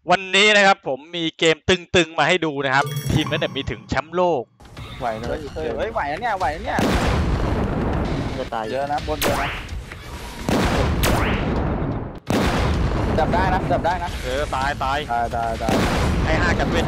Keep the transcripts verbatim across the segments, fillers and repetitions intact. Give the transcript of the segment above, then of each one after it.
วันนี้นะครับผมมีเกมตึงๆมาให้ดูนะครับทีมนั้นเนี่ยมีถึงแชมป์โลกไหวนะเฮ้ยไหวนะเนี่ยไหวนะเนี่ยจะตายเยอะนะบนเยอะนะจับได้นะจับได้นะเออตายตายตายตายตายให้ห้าจับเป็น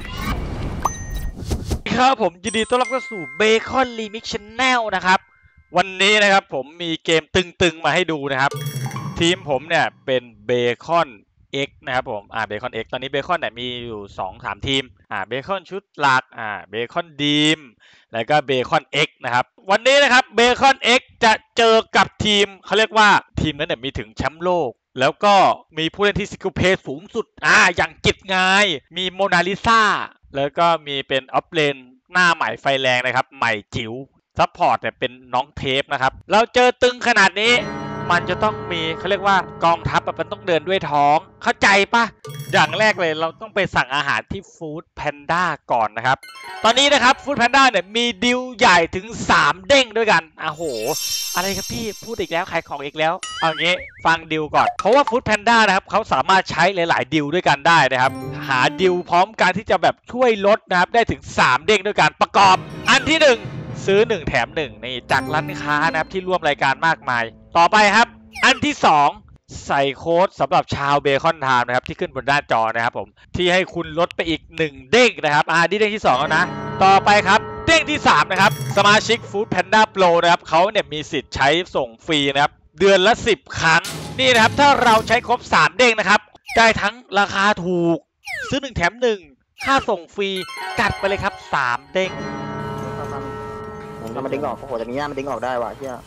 ครับผมยินดีต้อนรับเข้าสู่เบคอนรีมิกชแนลนะครับวันนี้นะครับผมมีเกมตึงๆมาให้ดูนะครับทีมผมเนี่ยเป็นเบคอนX นะครับผมอ่าเบคอน X ตอนนี้เบคอนเนี่ยมีอยู่ สองถึงสาม ทีมอ่าเบคอนชุดหลักอ่าเบคอนดีมแล้วก็เบคอน X นะครับวันนี้นะครับเบคอน X จะเจอกับทีมเขาเรียกว่าทีมนั้นเนี่ยมีถึงแชมป์โลกแล้วก็มีผู้เล่นที่สกิลเพย์สูงสุดอ่าอย่างกิจงายมีโมนาลิซาแล้วก็มีเป็นออฟเลนหน้าใหม่ไฟแรงนะครับใหม่จิ๋วซัพพอร์ตเนี่ยเป็นน้องเทปนะครับเราเจอตึงขนาดนี้มันจะต้องมีเขาเรียกว่ากองทัพมันต้องเดินด้วยท้องเข้าใจปะอย่างแรกเลยเราต้องไปสั่งอาหารที่ฟู้ดแพนด้าก่อนนะครับตอนนี้นะครับฟู้ดแพนด้าเนี่ยมีดิวใหญ่ถึงสามเด้งด้วยกันอ่ะโหอะไรครับพี่พูดอีกแล้วขายของอีกแล้วเอางี้ฟังดิวก่อนเพราะว่าฟู้ดแพนด้านะครับเขาสามารถใช้หลายๆดิวด้วยกันได้นะครับหาดิวพร้อมกันที่จะแบบช่วยลดนะครับได้ถึงสามเด้งด้วยกันประกอบอันที่หนึ่งซื้อหนึ่งแถมหนึ่งนี่จากร้านค้านะครับที่ร่วมรายการมากมายต่อไปครับอันที่สองใส่โค้ดสำหรับชาวเบคอนไทม์นะครับที่ขึ้นบนหน้าจอนะครับผมที่ให้คุณลดไปอีกหนึ่งเด้งนะครับอ่านี่เด้งที่สองแล้วนะต่อไปครับเด้งที่สามนะครับสมาชิก Food Panda Pro นะครับเขาเนี่ยมีสิทธิ์ใช้ส่งฟรีนะครับเดือนละสิบครั้งนี่นะครับถ้าเราใช้ครบสามเด้งนะครับได้ทั้งราคาถูกซื้อหนึ่งแถมหนึ่งค่าส่งฟรีจัดไปเลยครับสามเด้งมันดึงออกโอ้โหแต่มีหน้ามันดึงออกได้ว่ะเฮีย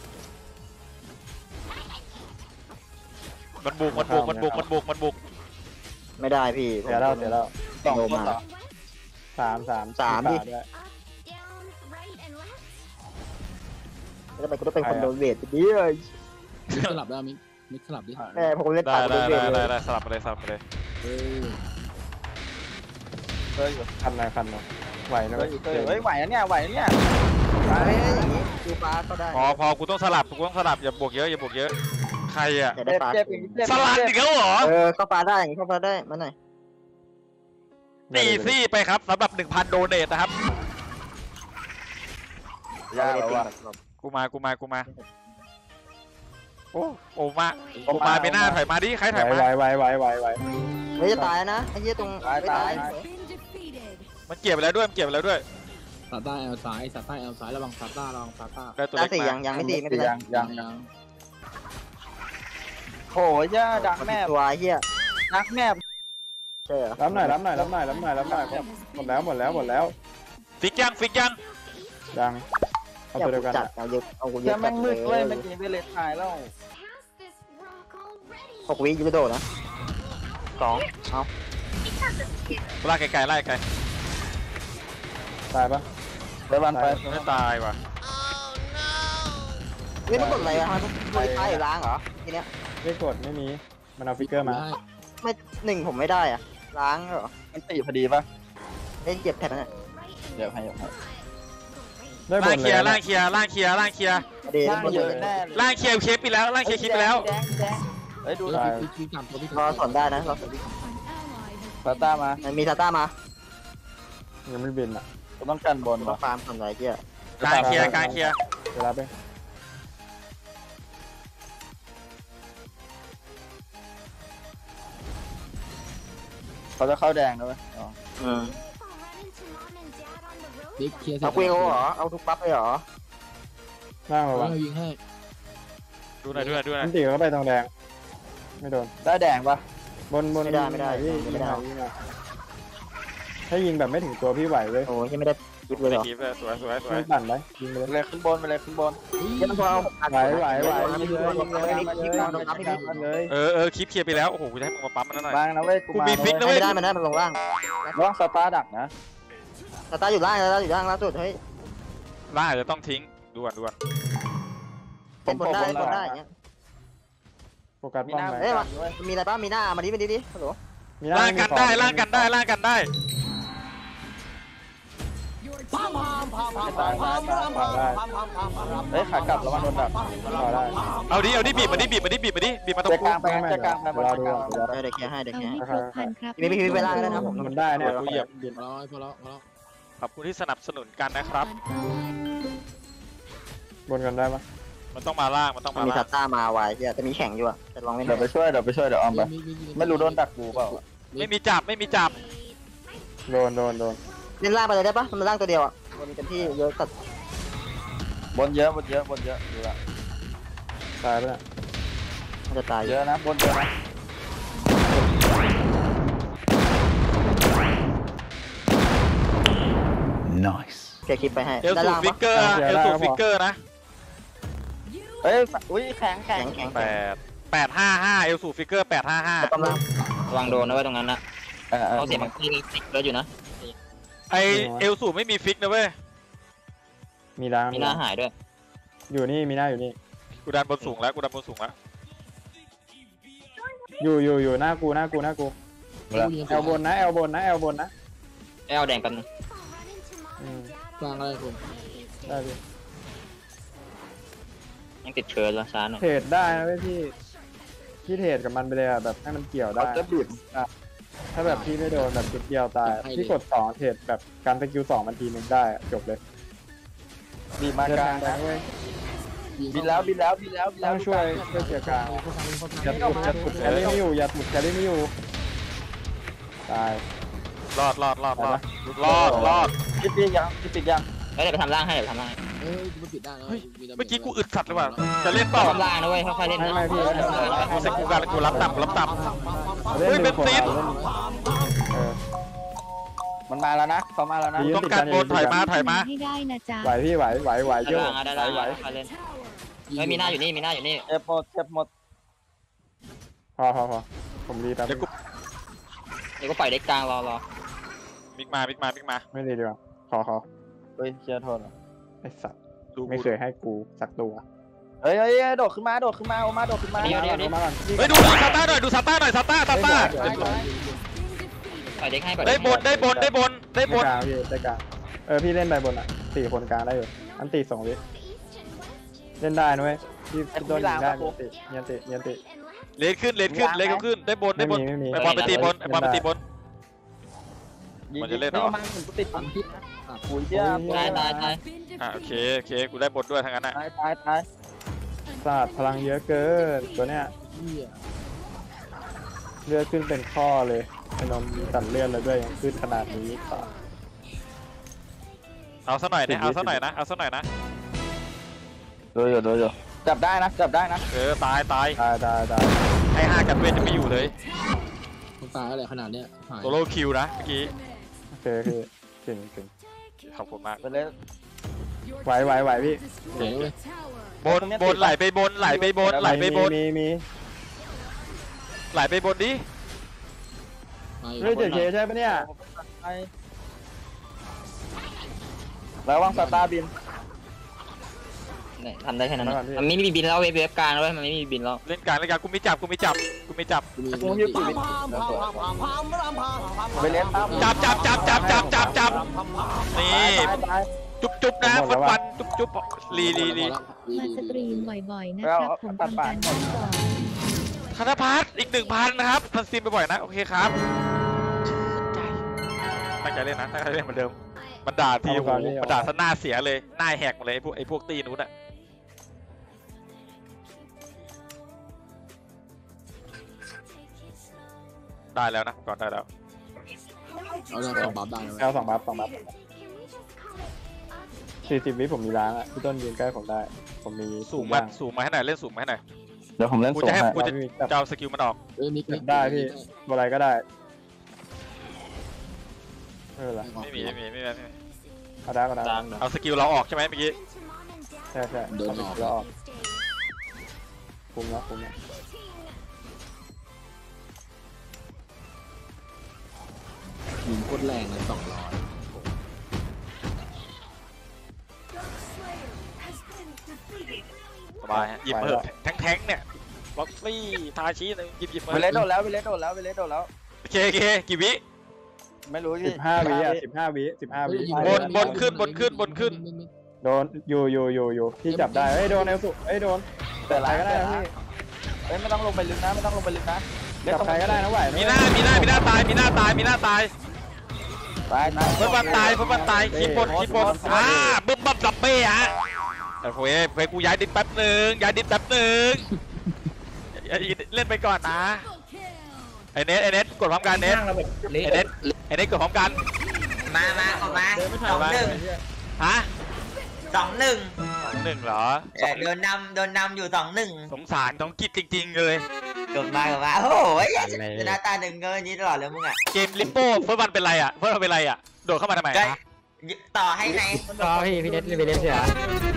มันบุกมันบุกมันบุกมันบุกมันบุกไม่ได้พี่เดี๋ยวเราเดี๋ยวเราสองคนต่อสามสามสามดิแล้วไปกูต้องเป็นคนโดนเวทดิเอ้ยมิกสลับได้มิกมิกสลับดิแม่ผมเล่นได้ได้ได้ได้สลับไปเลยสลับไปเลยเฮ้ยเฮ้ยคันไหนคันไหนไหวนะเฮ้ยไหวนะเนี่ยไหวนะเนี่ยไปอย่างนี้ดูฟ้าก็ได้พอพอกูต้องสลับกูต้องสลับอย่าบวกเยอะอย่าบวกเยอะใครอะสลัดอีกแล้วเหรอเออเข้าฟ้าได้อย่างนี้เข้าฟ้าได้มาหน่อยตีซี่ไปครับสำหรับ หนึ่งพัน โดเนทนะครับยาวว่ะกูมากูมากูมาโอ้โอมาโอมาไม่น่าถอยมาดิใครถอยมาไวไวไวไวไวไม่จะตายนะไอ้เหี้ยตรงไม่ตายมันเกี่ยวไปแล้วด้วยมันเกี่ยวไปแล้วด้วยซาต้าแอลซ้ายซาต้าแอลซ้ายระวังซาต้าระวังซาต้าได้ตัวเล็กมายังยังไม่ตีไม่เป็นไรยังยังยังโอ้ยย่าดักแม่ตัวเหี้ยดักแม่ใช่เหรอรับหน่อยรับหน่อยรับหน่อยรับหน่อยรับหน่อยหมดแล้วหมดแล้วหมดแล้วฟิกยังฟิกยังยังเอาตัวเดียวกันเอาเยอะเอาเยอะจะแม่งมืดเลยเมื่อกี้ไปเลทถ่ายแล้วหกวิยูโดนะสองเอาไล่ไกลๆไล่ไกลตายปะได้บ้านไปไม่ตายว่ะนี่มันกดอะไรอะมันไม่ตายหรือล้างเหรอทีเนี้ยไม่กดไม่มีมันเอาฟิกเกอร์มาไม่หนึ่งผมไม่ได้อะล้างเหรอมันตีพอดีปะเล่นเก็บแผ่นนั่นเดี๋ยวให้ให้ล่างเคลียร์ล่างเคลียร์ล่างเคลียร์ล่างเคลียร์ล่างเยอะแน่ล่างเคลียร์เคลียร์ไปแล้วล่างเคลียร์คลิปไปแล้วเฮ้ยดูได้รอสอนได้นะรอสอนซาต้ามามีซาต้ามายังไม่บินอ่ะต้องกันบนต้องฟาร์มทำไรเกี้ยกลางเคลียร์กลางเคลียร์เดี๋ยวรับไปเขาจะเข้าแดงด้วยอ๋ออืมบิ๊กเคลียร์เอาคุยเหรอเอาทุกปั๊บเลยเหรอนั่งมาวะยิงให้ดูหน่อยดูหน่อยดูหน่อยมันตีเข้าไปตรงแดงไม่โดนได้แดงปะบนบนไม่ได้ไม่ได้ไม่ได้ถ้ายิงแบบไม่ถึงตัวพี่ไหวเลยโอ้ยยังไม่ได้ยิงเลยหรอสวยสวยสวยปั่นไปยิงเลยขึ้นบนไปเลยขึ้นบนยังพอเอาไหวไหวไหวยิงเลยเลยเออเออคลิปเคลียร์ไปแล้วโอ้โหกูจะให้มึงมาปั๊มมันหน่อยบางนะเว้ยกูมีฟิกนะเว้ยไม่ได้มันได้มันลงล่างล่างสตาร์ดักนะสตาร์อยู่ล่างสตาร์อยู่ล่างล่าสุดเฮ้ยล่างอาจจะต้องทิ้งดูก่อนดูก่อนเป็นบนได้บนได้อย่างเงี้ยโฟกัสป้องไหนมีอะไรบ้างมีหน้ามาดิมาดิดิฮัลโหลล่างกันได้ล่างกันได้ล่างกันได้ตายตายตายต่อได้เฮ้ยขากลับแล้วมันโดนดับต่อได้เอาดิเอาดิบีบมาดิบีบมาดิบีบมาดิบีบมาตรงจะกูกลางไปจะกลางไปรอดูเออเดี๋ยวเคลียร์ให้เดี๋ยวเอาเคลียร์ให้ให้ครบพันครับมีมีเวลาแล้วนะผมมันได้เนี่ยกูเหยียบพอแล้วพอแล้วพอแล้วขอบคุณที่สนับสนุนกันนะครับบนกันได้ปะมันต้องมาล่างมันต้องมันมามีล่าซังตตามาไว้ที่จะมีแข่งอยู่อะแต่ลองไม่เดี๋ได้ยวไปช่วยเดี๋ยวไปช่วยเดี๋ยวออมไปไม่รู้โดนดักกูเปล่าไม่มีจับไม่มีจับโดนโดนโดนเล่นล่างไปเลยได้ปะมันล่างตัวเดียวอะบนเต็มที่เยอะสัตว์บนเยอะบนเยอะบนเยอะดูละตายไปแล้วมันจะตายเยอะนะบนเยอะนะเคลียร์คลิปไปให้เอลด้านสูล่างฟิปะกเกอร์นะเอลสูฟิกเกอร์นะเอ้ยอุ้ยแข็งแข็แข่งงแข่งแปดแปดห้าห้าเอลสูฟิกเกอร์แปดห้าห้ากำลังระวังโดนนะเว้ยตรงนั้นนะเออเออเขาเสียมันที่ติดแล้วอยู่นะไอเอลสูไม่มีฟิกนะเว้ยมีล้างมีหน้าหายด้วยอยู่นี่มีหน้าอยู่นี่กูดันบนสูงแล้วกูดันบนสูงแล้วอยู่อยู่อยู่หน้ากูหน้ากูหน้ากูแอลบนนะแอลบนนะแอลบนนะแอลแดงกันงอืมกลางอะไรผมได้พี่ยังติดเชื้อแล้วช้าหน่อยเทรดได้นะเว้ยพี่พี่เทรดกับมันไปเลยอะแบบให้มันเกี่ยวได้จะบีบถ้าแบบพี่ไม่โดนแบบจุดเดียวตายพี่กดสองเทรดแบบการสกิลสองมันทีนึงได้อะจบเลยบีบมากลางนะเว้ยบินแล้วบินแล้วบินแล้วบินแล้วช่วยช่วยเสียกลางอย่าตุดอย่าตุดแครี่ไม่อยู่อย่าตุดแครี่ไม่อยู่ตายรอดรอดรอดรอดรอดรอดปิดยังปิดยังเฮ้ยเดี๋ยวไปทำล่างให้เดี๋ยวไปทำล่างให้เอ้ยกูปิดได้นะเมื่อกี้กูอึดสัตว์เลยว่ะจะเล่นเปล่าทำล่างนะเว้ยค่อยๆเล่นไม่นะไม่พี่กูเซ็กกูการกูรับต่ำกูรับต่ำ เฮ้ยเป็นซีดเออมันมาแล้วนะเขามาแล้วนะต้องการบนถอยมาถอยมาให้ได้นะจ๊ะไหวพี่ไหวไหวไหวได้เยอะล่างอะได้ไหวล่างไหวอะค่อยๆเล่นเฮ้ยมีหน้าอยู่นี่มีหน้าอยู่นี่เจ็บหมดเจ็บหมดพอพอพอผมรีแป๊บเดี๋ยวกูเดี๋ยวก็ปล่อยเด็กกลางรอรอมิกมามิกมามิกมาไม่รีดีกว่าขอขอเฮ้ยเชียร์โทษไอสัตว์ดูไม่กูเคยให้กูสักตัวเฮ้ยเฮ้ยโดดขึ้นมาโดดขึ้นมาโอมาโดดขึ้นมามาก่อนเฮ้ยดูดูซาต้าหน่อยดูซาต้าหน่อยซาต้าซาต้าปล่อยเด็กให้ปล่อยได้เด็กบนได้บนได้บนได้บนกลางพี่ได้กลางเออพี่เล่นไปบนอ่ะสี่คนกลางได้อยู่อันตีสองวิเล่นได้นะเว้ยพี่พี่ต้นยิงได้เนียนติเนียนติเลนขึ้นเลนขึ้นเลนขึ้นได้บนได้บนไม่มีไอไม่มีบอลไปตีบนไอบอลไปตีบน มันจะเล่นเหรอมันกูติดปั๊มพิษปุ๋ยเจ้าตายตายตายอ่ะโอเคโอเคกูได้บนด้วยทั้งนั้นอ่ะตายตายตายศาสตร์พลังเยอะเกินตัวเนี้ยเหี้ยเลือดขึ้นเป็นข้อเลยไอ้นมมีตัดเลือดแล้วด้วยยังขึ้นขนาดนี้ต่อเอาซะหน่อยเนี่ยเอาซะหน่อยนะเอาซะหน่อยนะดูอยู่ดูอยู่จับได้นะจับได้นะเออตายตายตายตายตายไอห้ากันเวทจะไม่อยู่เลยต้องตายอะไรขนาดเนี้ยหายโซโล่คิวนะเมื่อกี้โอเคพี่เก่งเก่งขอบคุณมากไปเลยไหวไหวไหวพี่เดี๋ยวเว้ยบนบนไหลไปบนไหลไปบนไหลไปบนมีมีไหลไปบนดิมาอยู่เฮ้ยเจ๊เจ๊ใช่ปะเนี่ยระวังสตาร์บินเนี่ยทำได้แค่นั้นนะมันไม่มีบินแล้วเวฟเวฟกลางแล้วเว้ยมันไม่มีบินแล้วเล่นกลางเล่นกลางกูไม่จับกูไม่จับกูไม่จับกูมีกูยิบกูยิบไปเล่นตามจับจับจับจับจับจับจับนี่ตายตายจุ๊บจุ๊บนะฟันฟันจุ๊บจุ๊บลีลีลีมาสตรีมบ่อยๆนะครับผมทำการบ้านก่อนธนพัฒน์อีกหนึ่งพันนะครับทันซีมไปบ่อยนะโอเคครับตั้งใจเล่นนะตั้งใจเล่นเหมือนเดิมมันด่าทีโอ้โหมันด่าซะหน้าเสียเลยหน้าแหกหมดเลยไอ้พวกไอ้พวกตีนู้นอะได้แล้วนะก่อนได้แล้วเอาเรื่องของบัฟได้เลยเอาสองบัฟสองบัฟสี่สิบวิผมมีล้างอ่ะพี่ต้นยืนใกล้ผมได้ ผมมีสูงมาสูงมาให้หน่อยเล่นสูงมาให้หน่อยเดี๋ยวผมเล่นกูสูงจะให้ให้กูจะจะเอาสกิลมันออกเอ้ยมิกมิกได้พี่อะไรก็ได้เออละไม่มีไม่มีไม่มีไม่มีเอาได้ก็ได้กลางเดี๋ยวเอาสกิลเราออกใช่ไหมเมื่อกี้ใช่ใช่เดินออกแล้วออกคุมแล้วคุมแล้วยิงโคตรแรงเลยสองร้อยสบายฮะหยิบเพิ่มแทงแทงเนี่ยบ็อกซี่ทาชีเลยหยิบหยิบไปเล่นโดนแล้วไปเล่นโดนแล้วไปเล่นโดนแล้วโอเคโอเคกี่วิไม่รู้สิบห้าวิอ่ะสิบห้าวิสิบห้าวิบนบนขึ้นบนขึ้นบนขึ้นโดนอยู่อยู่อยู่อยู่ที่จับได้เอ้ยโดนเอลสุเอ้ยโดนแต่ใครก็ได้นะพี่เอ้ยไม่ต้องลงไปลึกนะไม่ต้องลงไปลึกนะจับใครก็ได้นะไหวมีหน้ามีหน้ามีหน้าตายมีหน้าตายมีหน้าตายตายตายเพิ่มวันตายเพิ่มวันตายคีบบนคีบบนอ่าบึ้มบับดับเบ้ฮะโอ้โหเฮ้ยกูย้ายดินแป๊บหนึ่งย้ายดินแป๊บหนึ่งเล่นไปก่อนนะไอเนสไอเนสกดพร้อมกันเนสไอเนสไอเนสกดพร้อมกันมามาออกมาสองหนึ่งฮะสองหนึ่งสองหนึ่งเหรอโดนนำโดนนำอยู่สองหนึ่งสงสารต้องกิดจริงๆเลยกดมากดมาโอ้โหชนะตาหนึ่งเงินนี้ตลอดเลยมึงอ่ะเกมลิปโป้เฟิร์สวันเป็นไรอ่ะเฟิร์สวันเป็นไรอ่ะโดดเข้ามาทำไมก็ต่อให้ไงต่อพี่พี่เน็ตพี่เน็ตเสีย